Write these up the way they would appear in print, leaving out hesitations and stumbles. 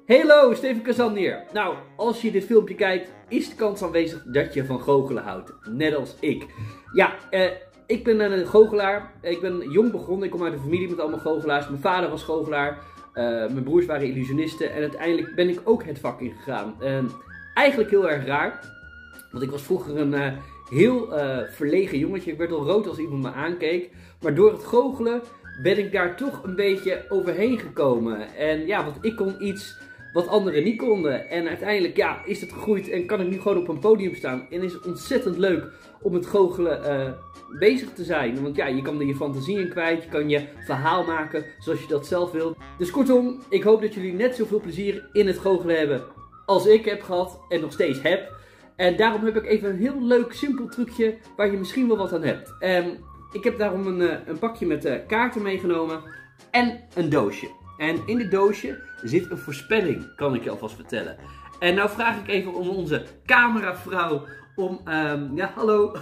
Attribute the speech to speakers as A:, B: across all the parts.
A: Hallo, Steven Kazan hier. Nou, als je dit filmpje kijkt, is de kans aanwezig dat je van goochelen houdt. Net als ik. Ja, ik ben een goochelaar. Ik ben jong begonnen. Ik kom uit een familie met allemaal goochelaars. Mijn vader was goochelaar. Mijn broers waren illusionisten. En uiteindelijk ben ik ook het vak ingegaan. Eigenlijk heel erg raar. Want ik was vroeger een heel verlegen jongetje. Ik werd al rood als iemand me aankeek. Maar door het goochelen ben ik daar toch een beetje overheen gekomen. En ja, want ik kon iets wat anderen niet konden. En uiteindelijk ja, is het gegroeid en kan ik nu gewoon op een podium staan. En is het ontzettend leuk om met goochelen bezig te zijn. Want ja, je kan er je fantasie in kwijt. Je kan je verhaal maken zoals je dat zelf wilt. Dus kortom, ik hoop dat jullie net zoveel plezier in het goochelen hebben als ik heb gehad en nog steeds heb. En daarom heb ik even een heel leuk, simpel trucje waar je misschien wel wat aan hebt. Ik heb daarom een pakje met kaarten meegenomen en een doosje. En in dit doosje zit een voorspelling, kan ik je alvast vertellen. En nou vraag ik even om onze cameravrouw om, ja hallo,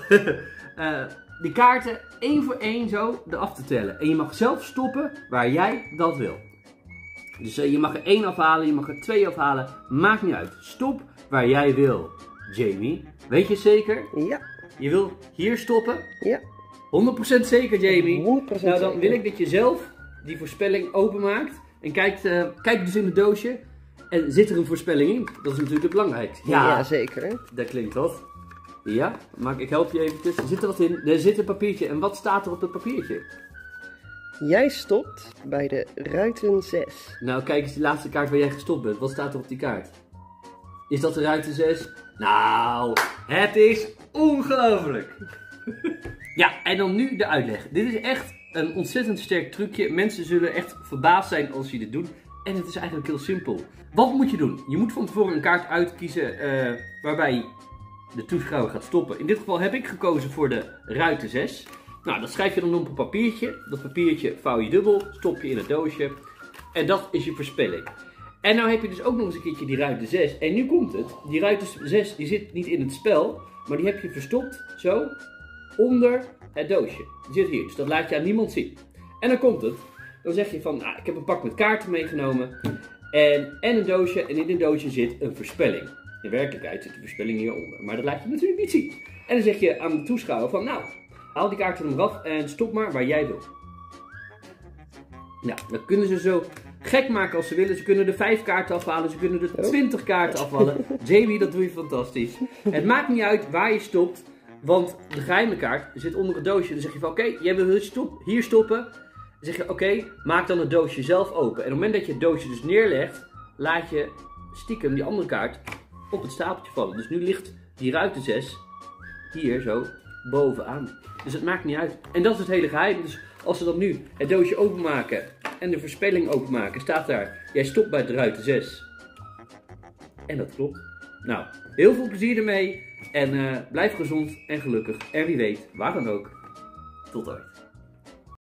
A: die kaarten één voor één zo eraf te tellen. En je mag zelf stoppen waar jij dat wil. Dus je mag er 1 afhalen, je mag er 2 afhalen, maakt niet uit. Stop waar jij wil. Jamie, weet je zeker?
B: Ja.
A: Je wil hier stoppen?
B: Ja.
A: 100% zeker, Jamie.
B: 100%
A: nou, dan
B: zeker.
A: wil ik dat je zelf die voorspelling openmaakt. En kijk dus in het doosje. En zit er een voorspelling in? Dat is natuurlijk het belangrijkste.
B: Ja, zeker.
A: Dat klinkt wat. Ja, ik help je eventjes. Zit er wat in? Er zit een papiertje. En wat staat er op het papiertje?
B: Jij stopt bij de ruiten 6.
A: Nou, kijk eens die laatste kaart waar jij gestopt bent. Wat staat er op die kaart? Is dat de ruiten 6? Nou, het is ongelooflijk. Ja, en dan nu de uitleg. Dit is echt een ontzettend sterk trucje. Mensen zullen echt verbaasd zijn als je dit doet. En het is eigenlijk heel simpel. Wat moet je doen? Je moet van tevoren een kaart uitkiezen waarbij de toeschouwer gaat stoppen. In dit geval heb ik gekozen voor de ruiten 6. Nou, dat schrijf je dan op een papiertje. Dat papiertje vouw je dubbel, stop je in het doosje. En dat is je voorspelling. En nou heb je dus ook nog eens een keertje die ruiten 6. En nu komt het. Die ruiten 6 die zit niet in het spel. Maar die heb je verstopt, zo, onder het doosje. Die zit hier, dus dat laat je aan niemand zien. En dan komt het. Dan zeg je van, nou, ik heb een pak met kaarten meegenomen. En een doosje. En in dit doosje zit een voorspelling. In werkelijkheid zit de voorspelling hieronder. Maar dat laat je natuurlijk niet zien. En dan zeg je aan de toeschouwer van, nou, haal die kaarten er af en stop maar waar jij wil. Nou, dan kunnen ze zo gek maken als ze willen. Ze kunnen er 5 kaarten afhalen, ze kunnen er 20 kaarten afhalen. Jamie, dat doe je fantastisch. Het maakt niet uit waar je stopt, want de geheime kaart zit onder het doosje. Dan zeg je van oké, jij wil hier stoppen. Dan zeg je oké, maak dan het doosje zelf open. En op het moment dat je het doosje dus neerlegt, laat je stiekem die andere kaart op het stapeltje vallen. Dus nu ligt die ruiten 6 hier zo bovenaan. Dus het maakt niet uit. En dat is het hele geheim. Dus als ze dan nu het doosje openmaken en de voorspelling openmaken, staat daar, jij stopt bij de ruiten 6. En dat klopt. Nou, heel veel plezier ermee. En blijf gezond en gelukkig. En wie weet, waar dan ook. Tot ooit.